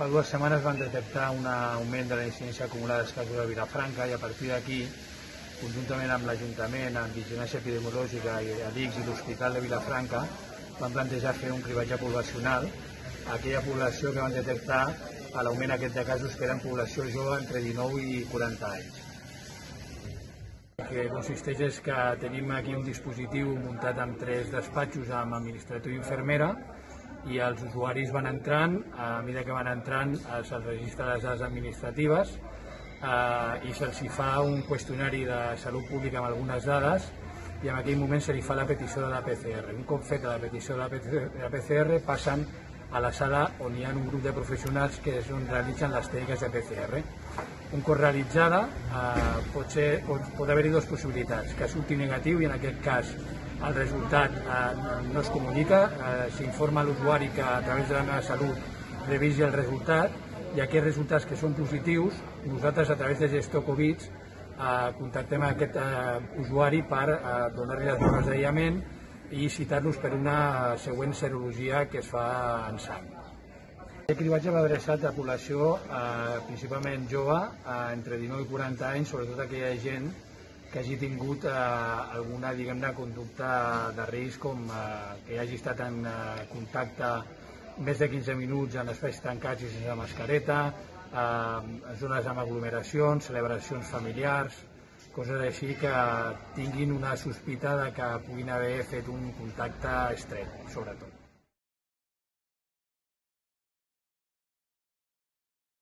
fa 2 setmanes van detectar un augment de la incidència acumulada dels casos a Vilafranca i a partir d'aquí, conjuntament amb l'Ajuntament, amb Vigilància Epidemiològica i l'ICS i l'Hospital de Vilafranca, van plantejar fer un cribatge poblacional a aquella població que van detectar l'augment aquest de casos que eren població jove entre 19 i 40 anys. El que consisteix és que tenim aquí un dispositiu muntat amb 3 despatxos amb administratiu i infermera i els usuaris van entrant, a mesura que van entrant se'ls registra les dades administratives i se'ls fa un qüestionari de salut pública amb algunes dades i en aquell moment se li fa la petició de la PCR. Un cop feta la petició de la PCR passen a la sala on hi ha un grup de professionals que és on realitzen les tècniques de PCR. Un cop realitzada pot haver-hi 2 possibilitats, que surti negatiu i en aquest cas el resultat no es comunica, s'informa a l'usuari que a través de la meva salut revisi el resultat i aquests resultats que són positius, nosaltres a través de Gestor Covid contactem aquest usuari per donar-li les normes d'aïllament i citar-los per una següent serologia que es fa en sang. El cribatge va adreçat a població principalment jove, entre 19 i 40 anys, sobretot aquella gent que hagi tingut alguna conducta de risc, com que hagi estat en contacte més de 15 minuts en espais tancats i sense mascareta, zones amb aglomeracions, celebracions familiars, coses així que tinguin una sospita de que puguin haver fet un contacte estret, sobretot.